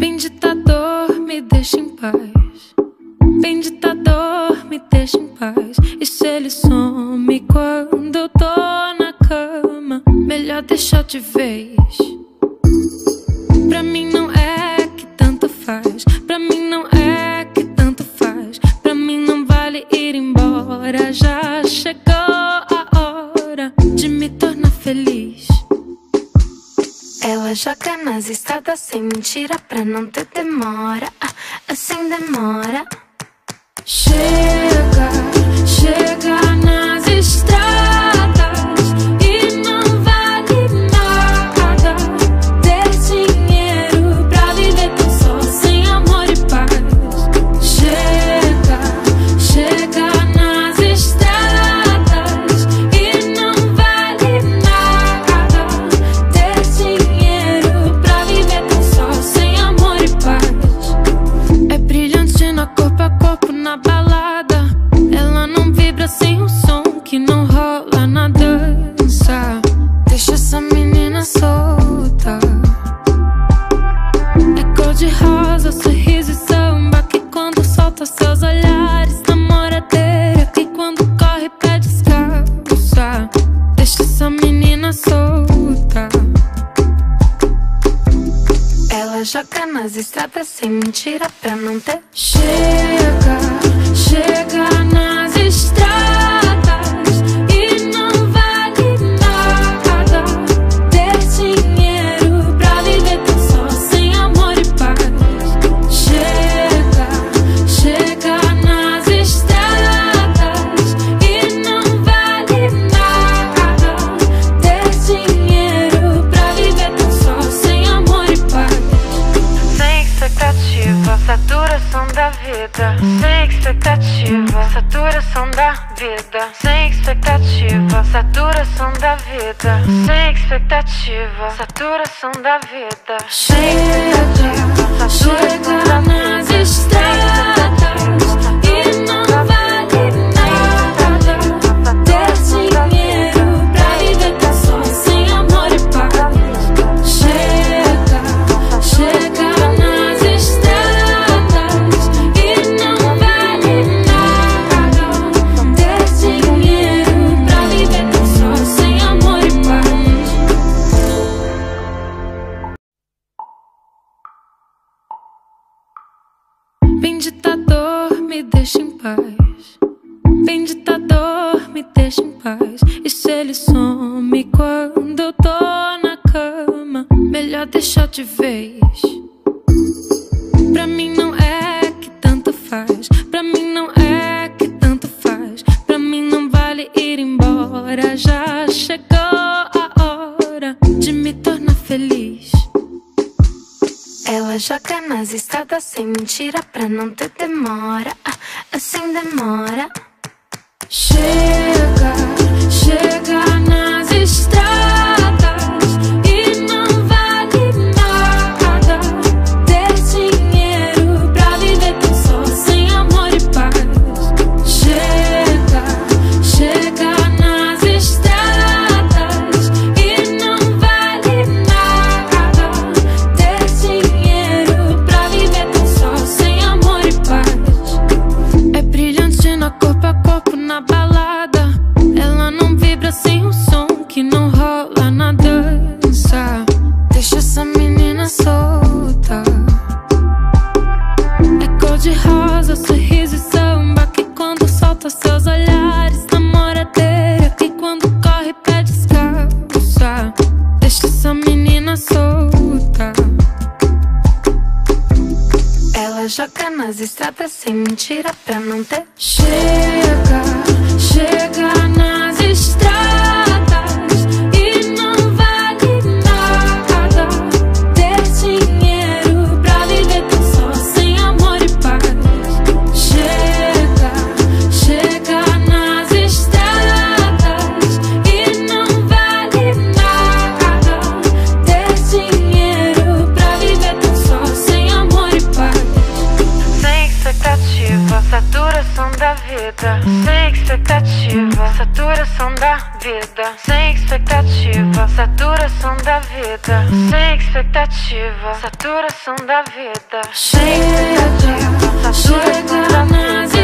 Bendita dor, me deixa em paz. Bendita dor, me deixa em paz. E se ele some quando eu tô na cama, melhor deixar de vez. Pra mim não é que tanto faz. Pra mim não é que tanto faz. Pra mim não vale ir embora. Já chegou a hora de me tornar feliz. Ela joga nas estradas sem mentira pra não ter demora. Assim demora. Chega, chega nas estradas e não vale nada ter dinheiro pra viver tão só, sem amor e paz. Chega, chega nas estradas e não vale nada ter dinheiro pra viver tão só, sem amor e paz. É brilhante na corpo a corpo na balada. Ela não vibra sem o som que não rola na dança. Deixa essa menina solta. É cor de rosa, sorriso e samba, que quando solta seus olhares, namoradeira, que quando corre pede descalça. Deixa essa menina solta. Ela joga nas estradas sem mentira pra não ter. Chega, chega nas estradas e não vale nada ter dinheiro pra viver tão só, sem amor e paz. Chega, chega nas estradas e não vale nada ter dinheiro pra viver tão só, sem amor e paz. Sem expectativa, saturação da vida. Sem expectativa, saturação da vida. Sem expectativa, saturação da vida. Sem expectativa, saturação da vida. Chega, chega nas estradas e não vale nada ter dinheiro pra viver tão só, sem amor e paz. Chega, chega nas estradas e não vale nada ter dinheiro pra viver tão só, sem amor e paz. Bendita dor, me deixa em paz. Bendita dor, me deixa em paz. E se ele some quando eu tô na cama, melhor deixar de vez. Pra mim não é que tanto faz. Pra mim não é que tanto faz. Pra mim não vale ir embora. Já chegou a hora de me tornar feliz. Ela joga nas estradas sem mentira pra não ter demora. Assim demora. Chega, chega nas estradas e não vale nada ter dinheiro pra viver tão só, sem amor e paz. Chega, chega nas estradas e não vale nada ter dinheiro pra viver tão só, sem amor e paz. É brilhante na corpo a corpo na balada. Ela não vibra sem o som que não rola na dança. Deixa essa menina solta. É cor de rosa, sorriso e samba, que quando solta seus olhares, namoradeira, que quando corre pede descalça. Deixa essa menina solta. Ela joga nas estradas sem mentira pra não ter. Chega, chega nas estradas e não vale nada ter dinheiro pra viver tão só, sem amor e paz. Chega, chega nas estradas e não vale nada ter dinheiro pra viver tão só, sem amor e paz. Sem expectativa, saturação da vida. vida, sem expectativa, saturação da vida, sem expectativa, saturação da vida, sem expectativa, saturação da vida, sem expectativa, saturação da vida.